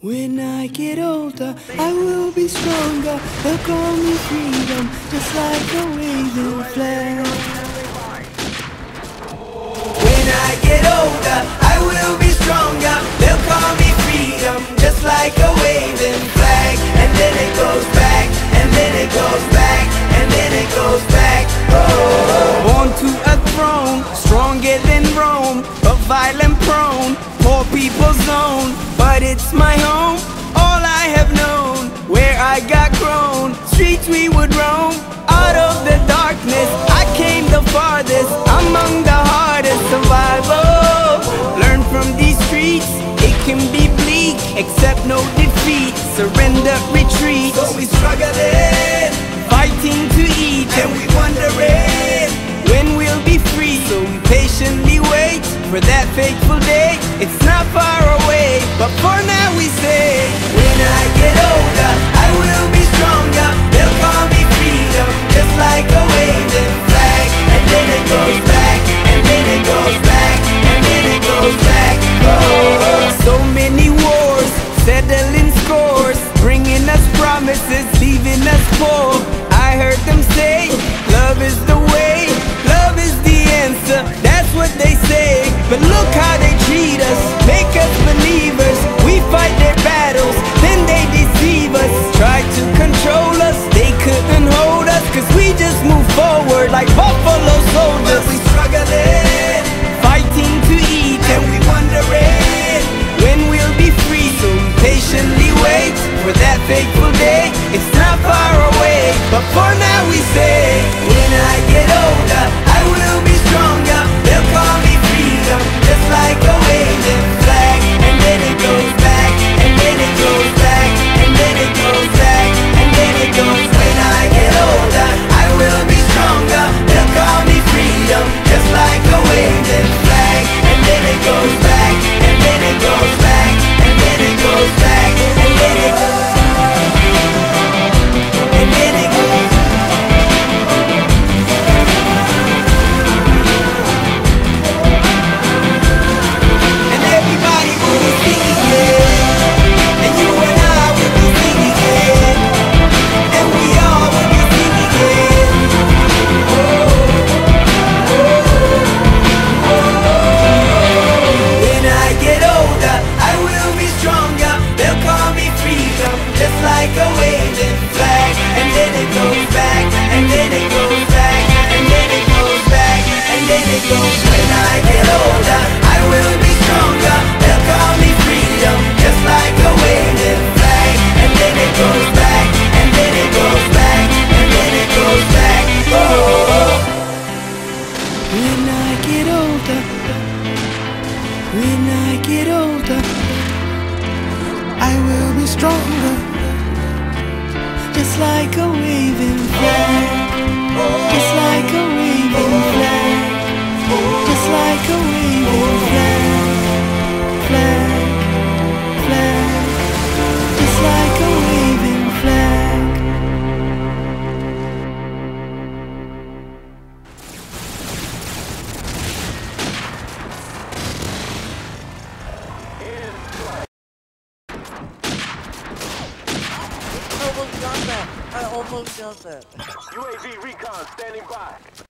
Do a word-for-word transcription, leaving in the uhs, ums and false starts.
When I get older, I will be stronger. They'll call me freedom, just like a waving flag. When I get older, I will be stronger. They'll call me freedom, just like a waving flag. And then it goes back, and then it goes back, and then it goes back. Oh. Born to a throne, stronger than Rome, but violent prone, poor people's zone. But it's my home, all I have known. Where I got grown, streets we would roam. Out of the darkness, I came the farthest. Among the hardest survival. Learn from these streets, it can be bleak. Accept no defeat, surrender, retreat. So we struggling, fighting to eat, and we wondering when we'll be free. So we patiently wait for that fateful day. It's not far away, but for now we say, when I get older, I will be stronger. They'll call me freedom, just like a waving flag. And then it goes back, and then it goes back, and then it goes back. Oh, so many wars, settling scores, bringing us promises, leaving us poor. I heard them say, love is the way, love is the answer, that's what they say. But look how they treat us, make us believers. We fight their battles, then they deceive us. Try to control us, they couldn't hold us, cause we just move forward like buffalo soldiers. But we struggling, fighting to eat, and we wondering when we'll be free. So we patiently wait for that fateful day. It's not far away, but for now we say, when I get older, I will be stronger. They'll call me freedom, just like a waving flag. And then it goes back, and then it goes back, and then it goes back, and then it goes. When I get older, I will be stronger. They'll call me freedom, just like a waving flag. And then it goes back, and then it goes back, and then it goes back, and then it goes. And then it goes. And everybody will be singing it, and you and I will be singing it, and we all will be singing it. Oh, oh, oh. When I get older, I will be stronger. They'll call me freedom, just like a waving flag. And then it goes back, and then it goes back, and then it goes back, and then it goes. When I get older, I will be stronger. They'll call me freedom, just like a waving flag. And then it goes back, and then it goes back, and then it goes back. Oh, when I get older, when I get older, I will be stronger, just like a waving flag, just like a waving flag, just like a waving flag, flag, flag, just like a waving flag. I almost got that. I almost got that. U A V recon standing by.